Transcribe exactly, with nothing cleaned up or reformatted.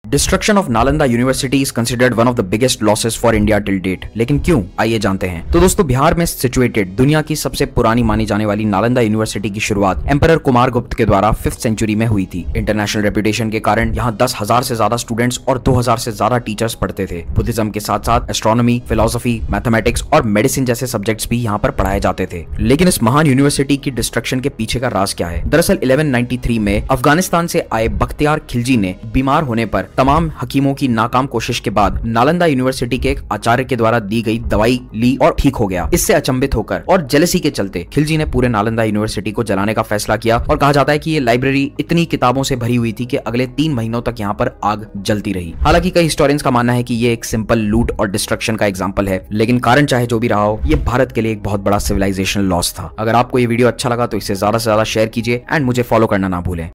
Destruction of Nalanda university is considered one of the biggest losses for India till date. लेकिन क्यों, आइए जानते हैं। तो दोस्तों, बिहार में सिचुएटेड दुनिया की सबसे पुरानी मानी जाने वाली नालंदा यूनिवर्सिटी की शुरुआत एम्परर कुमार गुप्त के द्वारा फिफ्थ सेंचुरी में हुई थी। इंटरनेशनल रेपुटेशन के कारण यहाँ दस हजार से ज्यादा स्टूडेंट्स और दो हजार से ज्यादा टीचर्स पढ़ते थे। बुद्धिज्म के साथ साथ एस्ट्रोनॉमी, फिलोसफी, मैथमेटिक्स और मेडिसिन जैसे सब्जेक्ट्स भी यहाँ पर पढ़ाए जाते थे। लेकिन इस महान यूनिवर्सिटी की डिस्ट्रक्शन के पीछे का राज क्या है? दरअसल इलेवन नाइंटी थ्री में अफगानिस्तान से आए बख्तियार खिलजी ने बीमार होने पर तमाम हकीमों की नाकाम कोशिश के बाद नालंदा यूनिवर्सिटी के एक आचार्य के द्वारा दी गई दवाई ली और ठीक हो गया। इससे अचंभित होकर और जेलसी के चलते खिलजी ने पूरे नालंदा यूनिवर्सिटी को जलाने का फैसला किया और कहा जाता है कि ये लाइब्रेरी इतनी किताबों से भरी हुई थी कि अगले तीन महीनों तक यहाँ पर आग जलती रही। हालांकि कई हिस्टोरियंस का मानना है कि ये एक सिंपल लूट और डिस्ट्रक्शन का एग्जाम्पल है, लेकिन कारण चाहे जो भी रहा हो, ये भारत के लिए एक बहुत बड़ा सिविलाइजेशनल लॉस था। अगर आपको ये वीडियो अच्छा लगा तो इसे ज्यादा से ज्यादा शेयर कीजिए एंड मुझे फॉलो करना ना भूलें।